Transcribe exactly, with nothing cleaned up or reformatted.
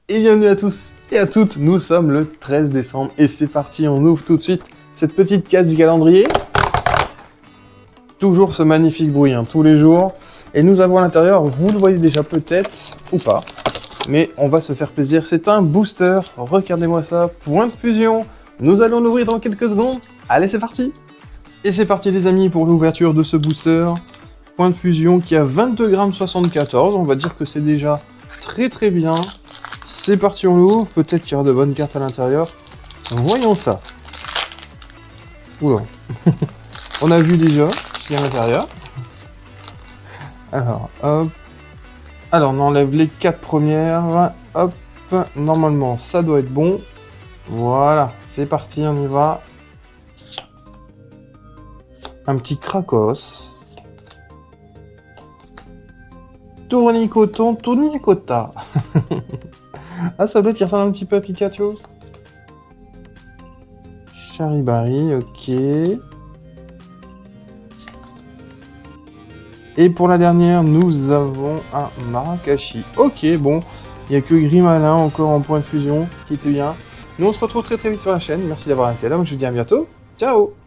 Et bienvenue à tous et à toutes, nous sommes le treize décembre et c'est parti, on ouvre tout de suite cette petite case du calendrier. Toujours ce magnifique bruit, hein, tous les jours. Et nous avons à l'intérieur, vous le voyez déjà peut-être, ou pas, mais on va se faire plaisir, c'est un booster, regardez-moi ça, point de fusion. Nous allons l'ouvrir dans quelques secondes, allez c'est parti. Et c'est parti les amis pour l'ouverture de ce booster. Point de fusion qui a vingt-deux grammes soixante-quatorze, on va dire que c'est déjà très très bien. C'est parti, on l'ouvre, peut-être qu'il y aura de bonnes cartes à l'intérieur. Voyons ça. Oula. On a vu déjà ce qu'il y a à l'intérieur. Alors, hop. Alors, on enlève les quatre premières. Hop. Normalement, ça doit être bon. Voilà, c'est parti, on y va. Un petit Krakos. Tournicoton, Tournicota. Ah, ça doit être, il ressemble un petit peu à Pikachu. Charibari, ok. Et pour la dernière, nous avons un Marakashi. Ok, bon, il n'y a que Grimalin encore en point de fusion, qui était bien. Nous, on se retrouve très très vite sur la chaîne. Merci d'avoir été là, moi je vous dis à bientôt. Ciao!